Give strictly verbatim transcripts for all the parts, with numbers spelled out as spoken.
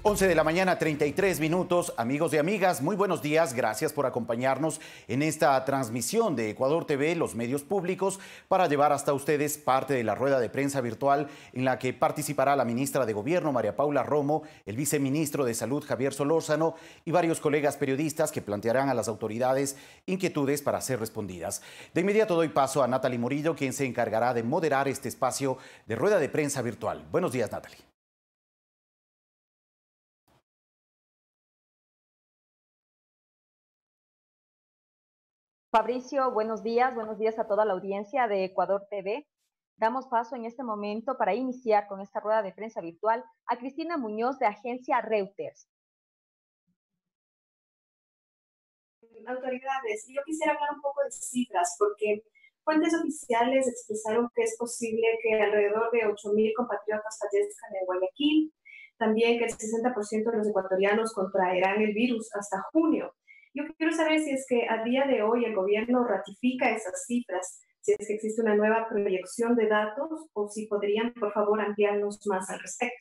once de la mañana, treinta y tres minutos. Amigos y amigas, muy buenos días. Gracias por acompañarnos en esta transmisión de Ecuador T V, los medios públicos, para llevar hasta ustedes parte de la rueda de prensa virtual en la que participará la ministra de Gobierno, María Paula Romo, el viceministro de Salud, Javier Solórzano, y varios colegas periodistas que plantearán a las autoridades inquietudes para ser respondidas. De inmediato doy paso a Natalie Murillo, quien se encargará de moderar este espacio de rueda de prensa virtual. Buenos días, Natalie. Fabricio, buenos días, buenos días a toda la audiencia de Ecuador T V. Damos paso en este momento para iniciar con esta rueda de prensa virtual a Cristina Muñoz de Agencia Reuters. Autoridades, yo quisiera hablar un poco de cifras porque fuentes oficiales expresaron que es posible que alrededor de ocho mil compatriotas fallezcan en Guayaquil, también que el sesenta por ciento de los ecuatorianos contraerán el virus hasta junio. Yo quiero saber si es que a día de hoy el gobierno ratifica esas cifras, si es que existe una nueva proyección de datos o si podrían, por favor, ampliarnos más al respecto.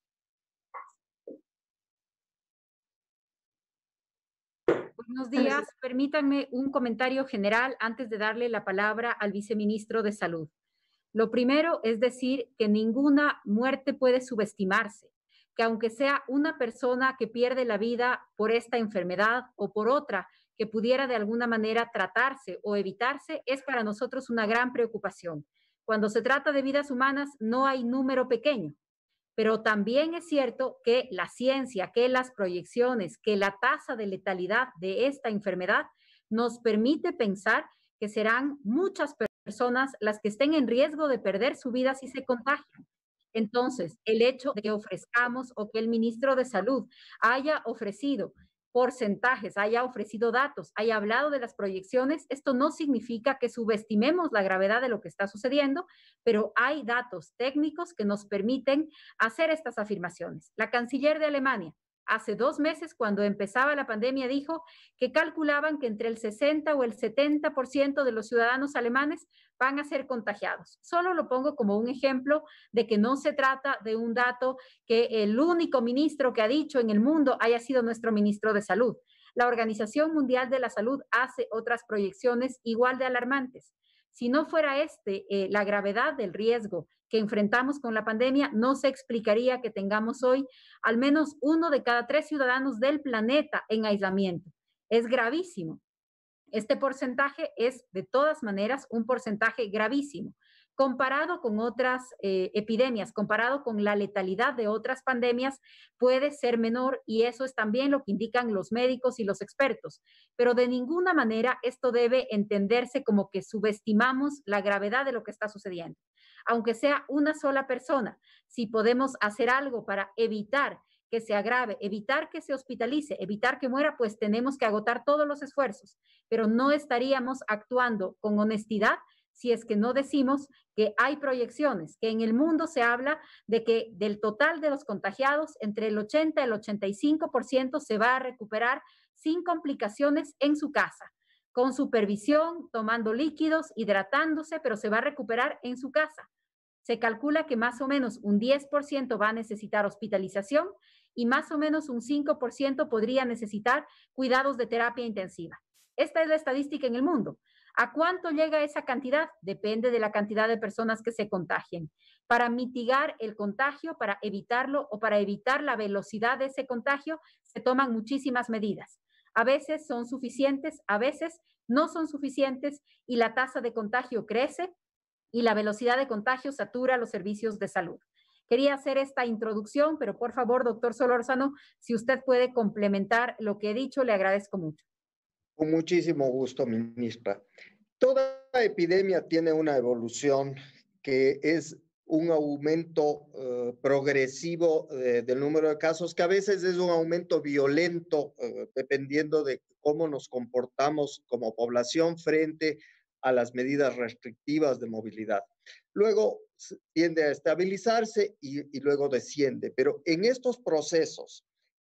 Buenos días. Permítanme un comentario general antes de darle la palabra al viceministro de Salud. Lo primero es decir que ninguna muerte puede subestimarse, que aunque sea una persona que pierde la vida por esta enfermedad o por otra que pudiera de alguna manera tratarse o evitarse, es para nosotros una gran preocupación. Cuando se trata de vidas humanas no hay número pequeño, pero también es cierto que la ciencia, que las proyecciones, que la tasa de letalidad de esta enfermedad nos permite pensar que serán muchas personas las que estén en riesgo de perder su vida si se contagian. Entonces, el hecho de que ofrezcamos o que el ministro de Salud haya ofrecido porcentajes, haya ofrecido datos, haya hablado de las proyecciones, esto no significa que subestimemos la gravedad de lo que está sucediendo, pero hay datos técnicos que nos permiten hacer estas afirmaciones. La canciller de Alemania, hace dos meses, cuando empezaba la pandemia, dijo que calculaban que entre el sesenta o el setenta por ciento de los ciudadanos alemanes van a ser contagiados. Solo lo pongo como un ejemplo de que no se trata de un dato que el único ministro que ha dicho en el mundo haya sido nuestro ministro de Salud. La Organización Mundial de la Salud hace otras proyecciones igual de alarmantes. Si no fuera este eh, la gravedad del riesgo que enfrentamos con la pandemia, no se explicaría que tengamos hoy al menos uno de cada tres ciudadanos del planeta en aislamiento. Es gravísimo. Este porcentaje es, de todas maneras, un porcentaje gravísimo. Comparado con otras eh, epidemias, comparado con la letalidad de otras pandemias, puede ser menor y eso es también lo que indican los médicos y los expertos. Pero de ninguna manera esto debe entenderse como que subestimamos la gravedad de lo que está sucediendo. Aunque sea una sola persona, si podemos hacer algo para evitar que se agrave, evitar que se hospitalice, evitar que muera, pues tenemos que agotar todos los esfuerzos, pero no estaríamos actuando con honestidad si es que no decimos que hay proyecciones, que en el mundo se habla de que del total de los contagiados, entre el ochenta y el ochenta y cinco por ciento se va a recuperar sin complicaciones en su casa, con supervisión, tomando líquidos, hidratándose, pero se va a recuperar en su casa. Se calcula que más o menos un diez por ciento va a necesitar hospitalización y más o menos un cinco por ciento podría necesitar cuidados de terapia intensiva. Esta es la estadística en el mundo. ¿A cuánto llega esa cantidad? Depende de la cantidad de personas que se contagien. Para mitigar el contagio, para evitarlo o para evitar la velocidad de ese contagio, se toman muchísimas medidas. A veces son suficientes, a veces no son suficientes y la tasa de contagio crece y la velocidad de contagio satura los servicios de salud. Quería hacer esta introducción, pero por favor, doctor Solórzano, si usted puede complementar lo que he dicho, le agradezco mucho. Con muchísimo gusto, ministra. Toda epidemia tiene una evolución que es un aumento uh, progresivo uh, del número de casos, que a veces es un aumento violento, uh, dependiendo de cómo nos comportamos como población frente a las medidas restrictivas de movilidad. Luego tiende a estabilizarse y, y luego desciende, pero en estos procesos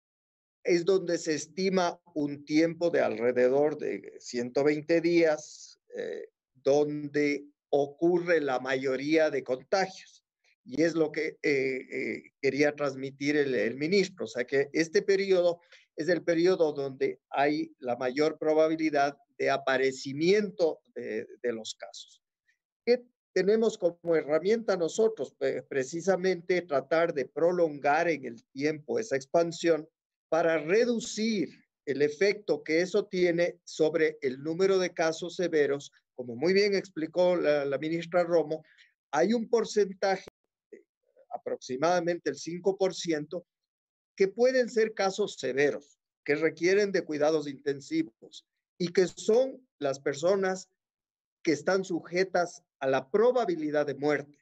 es donde se estima un tiempo de alrededor de ciento veinte días, eh, donde ocurre la mayoría de contagios. y es lo que eh, eh, quería transmitir el, el ministro. O sea, que este periodo es el periodo donde hay la mayor probabilidad de aparecimiento de, de los casos. ¿Qué tenemos como herramienta nosotros? Pues precisamente tratar de prolongar en el tiempo esa expansión para reducir el efecto que eso tiene sobre el número de casos severos. Como muy bien explicó la, la ministra Romo, hay un porcentaje, aproximadamente el cinco por ciento, que pueden ser casos severos, que requieren de cuidados intensivos y que son las personas que están sujetas a la probabilidad de muerte.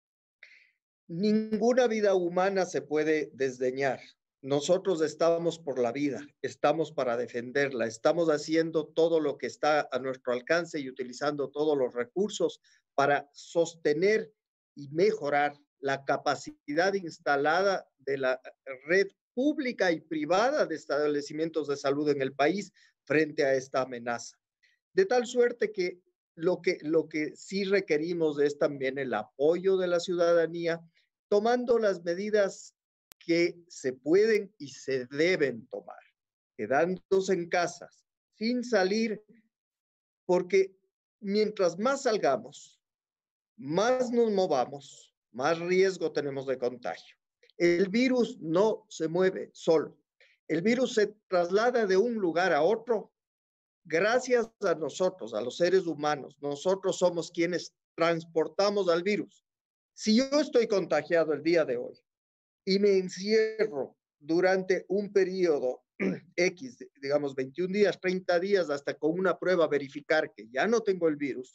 Ninguna vida humana se puede desdeñar. Nosotros estamos por la vida, estamos para defenderla, estamos haciendo todo lo que está a nuestro alcance y utilizando todos los recursos para sostener y mejorar la capacidad instalada de la red pública y privada de establecimientos de salud en el país frente a esta amenaza. De tal suerte que lo que, lo que sí requerimos es también el apoyo de la ciudadanía, tomando las medidas que se pueden y se deben tomar, quedándose en casas, sin salir, porque mientras más salgamos, más nos movamos, más riesgo tenemos de contagio. El virus no se mueve solo. El virus se traslada de un lugar a otro gracias a nosotros, a los seres humanos. Nosotros somos quienes transportamos al virus. Si yo estoy contagiado el día de hoy y me encierro durante un periodo X, digamos veintiún días, treinta días, hasta con una prueba verificar que ya no tengo el virus,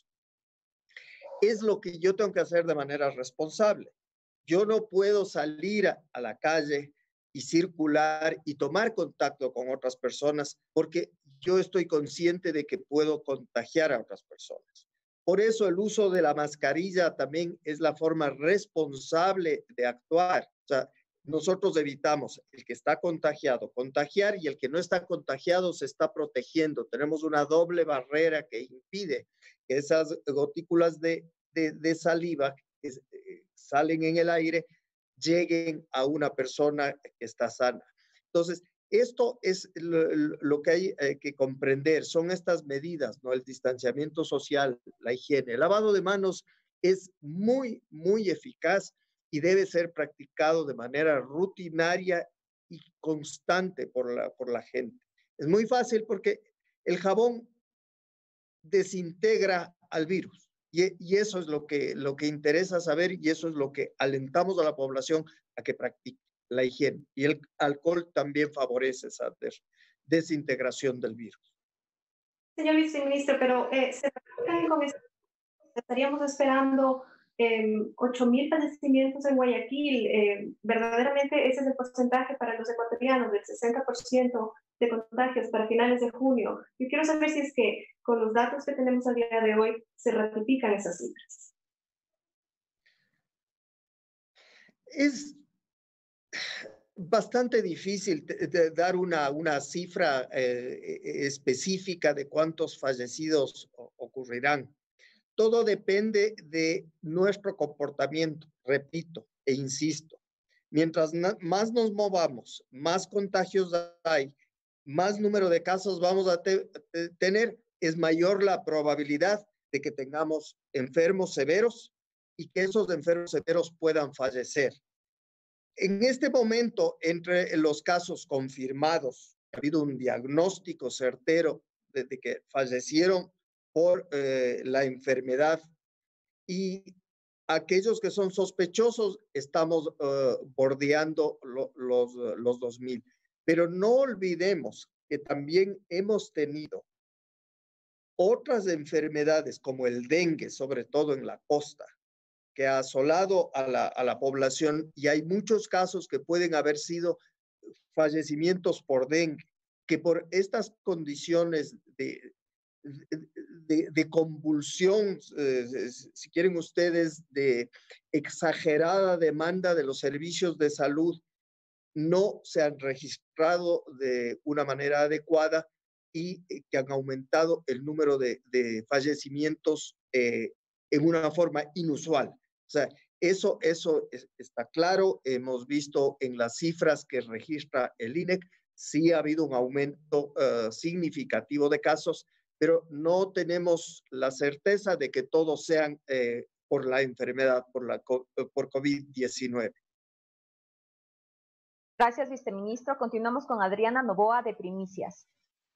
es lo que yo tengo que hacer de manera responsable. Yo no puedo salir a, a la calle y circular y tomar contacto con otras personas porque yo estoy consciente de que puedo contagiar a otras personas. Por eso el uso de la mascarilla también es la forma responsable de actuar. O sea, nosotros evitamos el que está contagiado, contagiar, y el que no está contagiado se está protegiendo. Tenemos una doble barrera que impide que esas gotículas de, de, de saliva que eh, salen en el aire lleguen a una persona que está sana. Entonces, esto es lo, lo que hay eh, que comprender, son estas medidas, ¿no? El distanciamiento social, la higiene, el lavado de manos es muy, muy eficaz y debe ser practicado de manera rutinaria y constante por la, por la gente. Es muy fácil porque el jabón desintegra al virus. Y, y eso es lo que, lo que interesa saber, y eso es lo que alentamos a la población a que practique, la higiene. Y el alcohol también favorece esa des, desintegración del virus. Señor viceministro, pero eh, ¿se con esto? Estaríamos esperando eh, ocho mil fallecimientos en Guayaquil. Eh, verdaderamente ese es el porcentaje para los ecuatorianos, del sesenta por ciento de contagios para finales de junio. Yo quiero saber si es que con los datos que tenemos al día de hoy se ratifican esas cifras. Es bastante difícil de, de dar una, una cifra eh, específica de cuántos fallecidos ocurrirán. Todo depende de nuestro comportamiento, repito e insisto. Mientras más nos movamos, más contagios hay, más número de casos vamos a te tener, es mayor la probabilidad de que tengamos enfermos severos y que esos enfermos severos puedan fallecer. En este momento, entre los casos confirmados, ha habido un diagnóstico certero de, de que fallecieron por eh, la enfermedad, y aquellos que son sospechosos estamos uh, bordeando lo, los, los dos mil. Pero no olvidemos que también hemos tenido otras enfermedades como el dengue, sobre todo en la costa, que ha asolado a la, a la población, y hay muchos casos que pueden haber sido fallecimientos por dengue, que por estas condiciones de, de, de convulsión, eh, si quieren ustedes, de exagerada demanda de los servicios de salud, no se han registrado de una manera adecuada y que han aumentado el número de, de fallecimientos eh, en una forma inusual. O sea, Eso, eso es, está claro. Hemos visto en las cifras que registra el I N E C, sí ha habido un aumento uh, significativo de casos, pero no tenemos la certeza de que todos sean eh, por la enfermedad, por, la, por COVID diecinueve. Gracias, viceministro. Continuamos con Adriana Novoa de Primicias.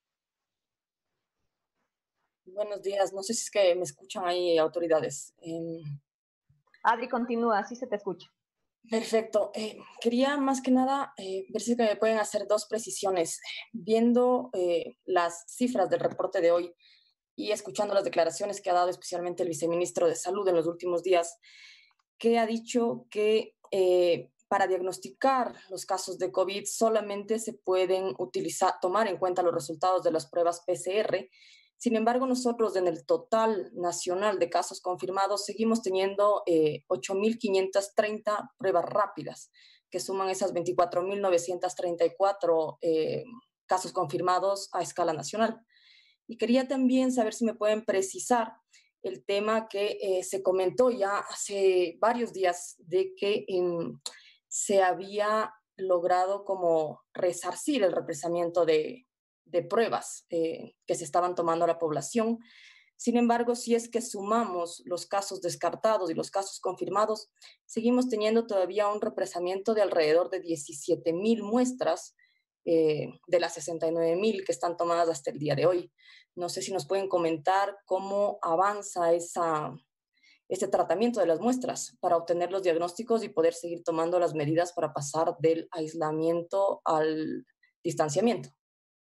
Buenos días. No sé si es que me escuchan ahí, autoridades. Eh... Adri, continúa, sí se te escucha. Perfecto. Eh, quería más que nada eh, ver si me pueden hacer dos precisiones. Viendo eh, las cifras del reporte de hoy y escuchando las declaraciones que ha dado especialmente el viceministro de Salud en los últimos días, que ha dicho que eh, para diagnosticar los casos de COVID solamente se pueden utilizar, tomar en cuenta los resultados de las pruebas P C R. Sin embargo, nosotros en el total nacional de casos confirmados seguimos teniendo eh, ocho mil quinientas treinta pruebas rápidas, que suman esas veinticuatro mil novecientos treinta y cuatro eh, casos confirmados a escala nacional. Y quería también saber si me pueden precisar el tema que eh, se comentó ya hace varios días de que eh, se había logrado como resarcir el represamiento de de pruebas eh, que se estaban tomando a la población. Sin embargo, si es que sumamos los casos descartados y los casos confirmados, seguimos teniendo todavía un represamiento de alrededor de diecisiete mil muestras eh, de las sesenta y nueve mil que están tomadas hasta el día de hoy. No sé si nos pueden comentar cómo avanza esa, este tratamiento de las muestras para obtener los diagnósticos y poder seguir tomando las medidas para pasar del aislamiento al distanciamiento.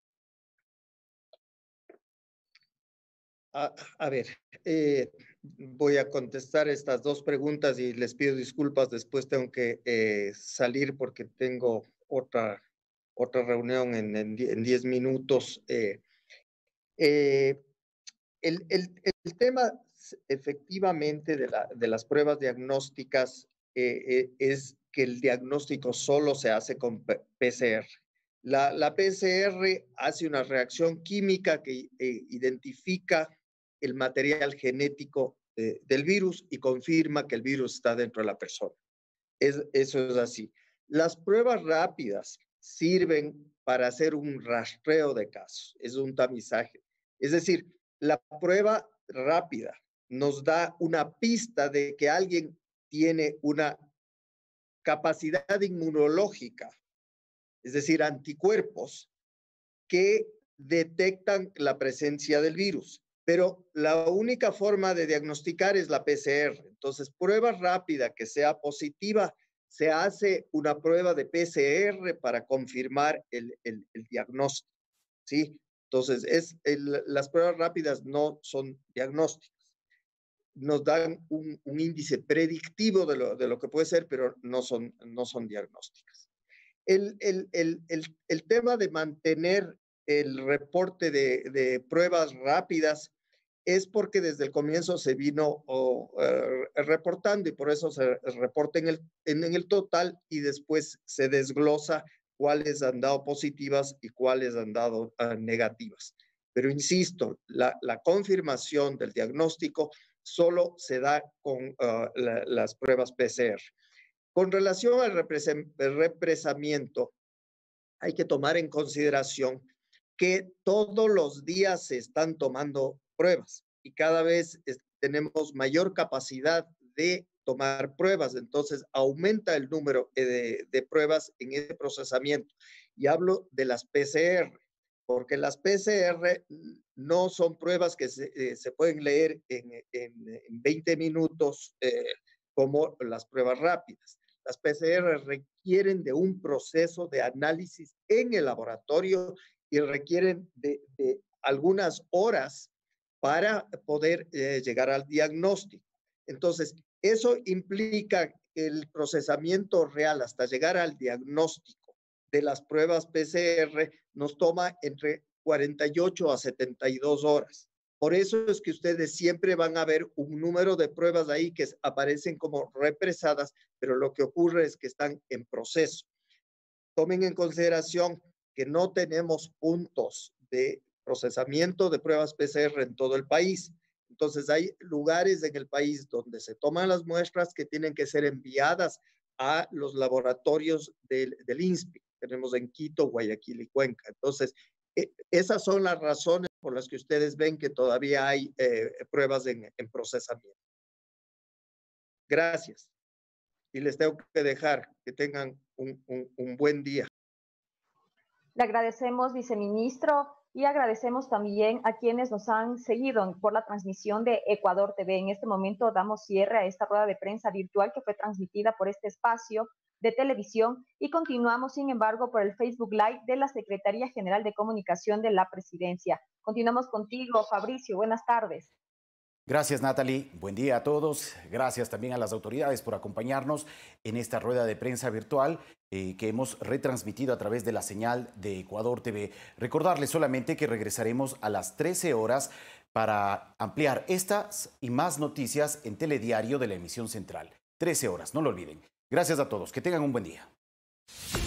A, a ver, eh, voy a contestar estas dos preguntas y les pido disculpas, después tengo que eh, salir porque tengo otra, otra reunión en, en, en diez minutos. Eh, eh, el, el, el tema efectivamente de, la, de las pruebas diagnósticas eh, eh, es que el diagnóstico solo se hace con P C R. La, la P C R hace una reacción química que eh, identifica el material genético eh, del virus y confirma que el virus está dentro de la persona. Es, eso es así. Las pruebas rápidas sirven para hacer un rastreo de casos, es un tamizaje. Es decir, la prueba rápida nos da una pista de que alguien tiene una capacidad inmunológica, es decir, anticuerpos que detectan la presencia del virus. Pero la única forma de diagnosticar es la P C R. Entonces, prueba rápida que sea positiva, se hace una prueba de P C R para confirmar el, el, el diagnóstico, ¿sí? Entonces, es el, las pruebas rápidas no son diagnósticas. Nos dan un, un índice predictivo de lo, de lo que puede ser, pero no son, no son diagnósticas. El, el, el, el, el tema de mantener el reporte de, de pruebas rápidas es porque desde el comienzo se vino oh, uh, reportando y por eso se reporta en el, en, en el total y después se desglosa cuáles han dado positivas y cuáles han dado uh, negativas. Pero insisto, la, la confirmación del diagnóstico solo se da con uh, la, las pruebas P C R. Con relación al represamiento, hay que tomar en consideración que todos los días se están tomando pruebas y cada vez es, tenemos mayor capacidad de tomar pruebas, entonces aumenta el número de, de pruebas en ese procesamiento. Y hablo de las P C R, porque las P C R no son pruebas que se, eh, se pueden leer en, en, en veinte minutos eh, como las pruebas rápidas. Las P C R requieren de un proceso de análisis en el laboratorio y requieren de, de algunas horas para poder eh, llegar al diagnóstico. Entonces, eso implica que el procesamiento real hasta llegar al diagnóstico de las pruebas P C R nos toma entre cuarenta y ocho a setenta y dos horas. Por eso es que ustedes siempre van a ver un número de pruebas ahí que aparecen como represadas, pero lo que ocurre es que están en proceso. Tomen en consideración que no tenemos puntos de procesamiento de pruebas P C R en todo el país. Entonces hay lugares en el país donde se toman las muestras que tienen que ser enviadas a los laboratorios del, del INSPI. Tenemos en Quito, Guayaquil y Cuenca. Entonces, eh, esas son las razones por las que ustedes ven que todavía hay eh, pruebas en, en procesamiento. Gracias. Y les tengo que dejar que tengan un, un, un buen día. Le agradecemos, viceministro, y agradecemos también a quienes nos han seguido por la transmisión de Ecuador T V. En este momento damos cierre a esta rueda de prensa virtual que fue transmitida por este espacio de televisión y continuamos, sin embargo, por el Facebook Live de la Secretaría General de Comunicación de la Presidencia. Continuamos contigo, Fabricio. Buenas tardes. Gracias, Natalie. Buen día a todos. Gracias también a las autoridades por acompañarnos en esta rueda de prensa virtual eh, que hemos retransmitido a través de la señal de Ecuador T V. Recordarles solamente que regresaremos a las trece horas para ampliar estas y más noticias en Telediario de la emisión central. trece horas, no lo olviden. Gracias a todos. Que tengan un buen día.